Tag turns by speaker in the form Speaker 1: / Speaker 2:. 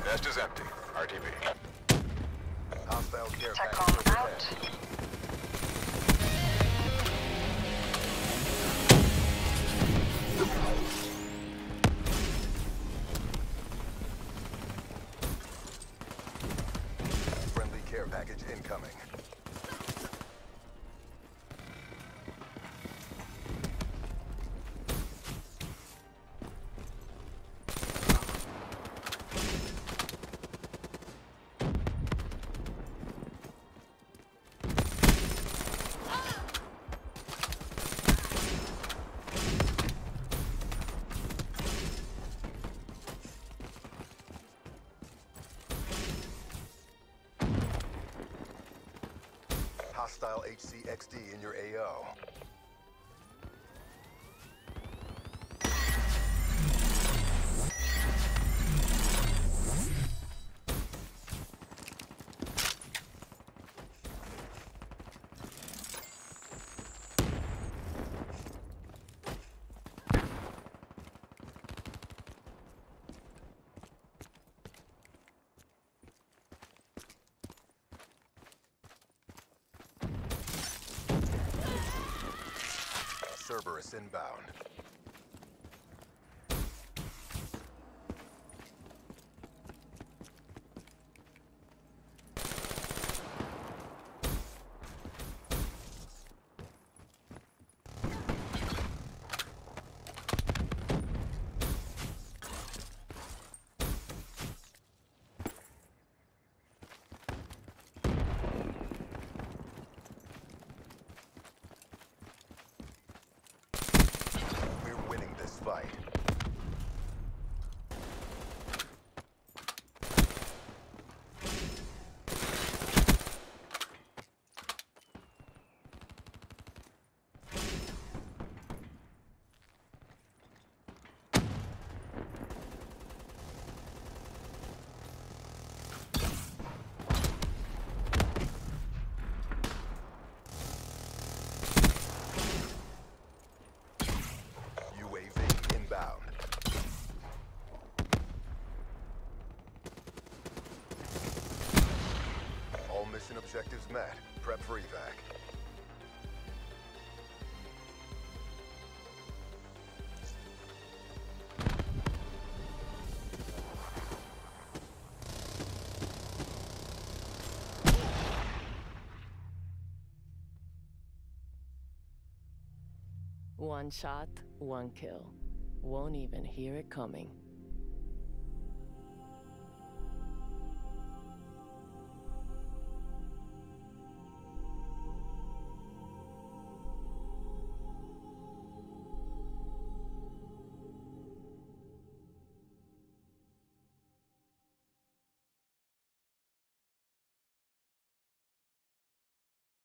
Speaker 1: Nest is empty. RTB.
Speaker 2: Hostile care
Speaker 3: TACOM
Speaker 2: package
Speaker 3: out.
Speaker 2: overhead. Friendly care package incoming. Hostile HCXD in your AO. Cerberus inbound. We're winning this fight. UAV inbound. All mission objectives met. Prep for evac.
Speaker 4: One shot, one kill. Won't even hear it coming.